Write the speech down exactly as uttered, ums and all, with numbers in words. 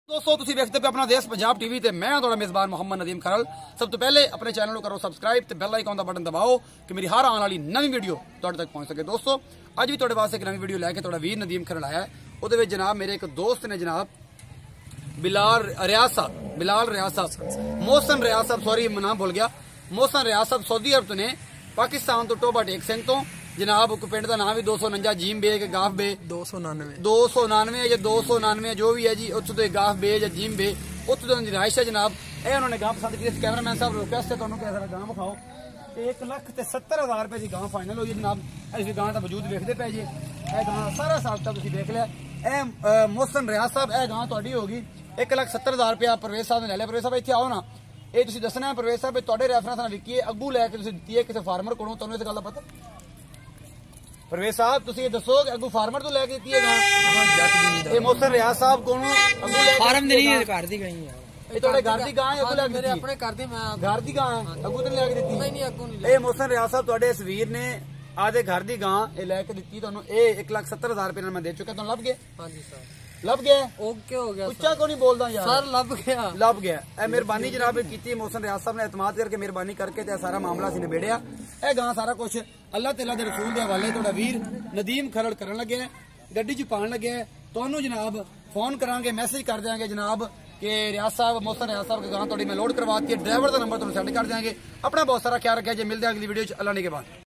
दोस्तों तुसीं वेखदे पे अपना देश पंजाब टीवी ते मैं तुहाडा मेज़बान मोहम्मद नदीम खरल। सब तो पहले अपने चैनल को करो सबसक्राइब ते बेल आइकन का बटन दबाओ कि मेरी हर आने वाली नवी वीडियो तुहाडे तक पहुंच सके। दोस्तों अज भी तुहाडे वास्ते एक नवी वीडियो लैके तुहाडा वीर नदीम खरल आया है। उहदे विच जनाब मेरे एक दोस्त ने जनाब बिलाल रियाज साहब बिलाल रियाज साहब मोहसन रियाज साहब सॉरी नाम भूल गया मोहसन रियाज साहब सऊदी अरब तो ने पाकिस्तान तो टोबा टेक सिंह तो जनाब पिंड का नाम भी दो सौ उनंजा जीम बे गाफ बे दो सौ उनानवे दो सौ उनानवे या दो सौ उनानवे जो भी है जी उत्थों तो गाफ बे या जीम बे उत्थों तो रिहाइश है जनाब। ये उन्होंने गांव पसंद की कैमरामैन साहब रिक्वेस्ट है तुहानू कि गांव विखाओ। एक लख ते सत्तर हजार रुपए की गांव फाइनल हुई जनाब। इस गांव का वजूद वेखते पे जी यह गांव सारा साल तक तुम देख लिया। यह मोहसन रियाज साहब यह गांव तुहाडी होगी एक लख सत्तर हजार रुपया परवेज साहब ने ले लिया। परवेज साहब इत्थे आओ ना ये तुसीं दसना है परवेज साहब तुहाडे रेफरेंस नाल विकी है अग्गू लैके तुसीं दित्ती है किसी फार्मर कोलों तुहानू इस गल दा पता। परवेज साहब तुसीं ये दसो कि अग्गू फार्मर तो लैके दित्ती है गां ये मोहसन रियाज साहब कोलों अग्गू लैके फार्म दी नहीं है घर दी गई है ये तुहाडे घर दी गां है अग्गू लैके मेरे अपने घर दी मैं घर दी गां अग्गू तो लैके दित्ती नहीं नहीं अग्गू नहीं ये मोहसन रियाज साहब तुहाडे इस वीर ने आदे घर दी गां ये लैके दित्ती तुहानू ये एक लख सत्तर हजार रुपये मैं दे चुका तुहानू लभ गए। हां जी सर लभ गया ओके हो गया उच्चा को नहीं बोलदा यार सर लभ गया लभ गया। ए मेहरबानी जनाब की मोहसन रियाज साहब ने एतमाद करके मेहरबानी करके ते सारा मामला सी निबेड़िया। ए गां सारा कुछ अल्लाह तआला दे रसूल दे हवाले तुहाडा वीर नदीम खरड़ करन लगे गड्डी च पान लगे तुहानू जनाब फोन करांगे मैसेज कर देंगे जनाब कि रियाज साहब मोहसन रियाज साहब की गां तुहाडी मैं लोड करवाती है ड्राइवर का नंबर तुहानू सेंड कर देंगे। अपना बहुत सारा ख्याल रखिए जी मिलते हैं अगली वीडियो च अल्लाह ने के बाद।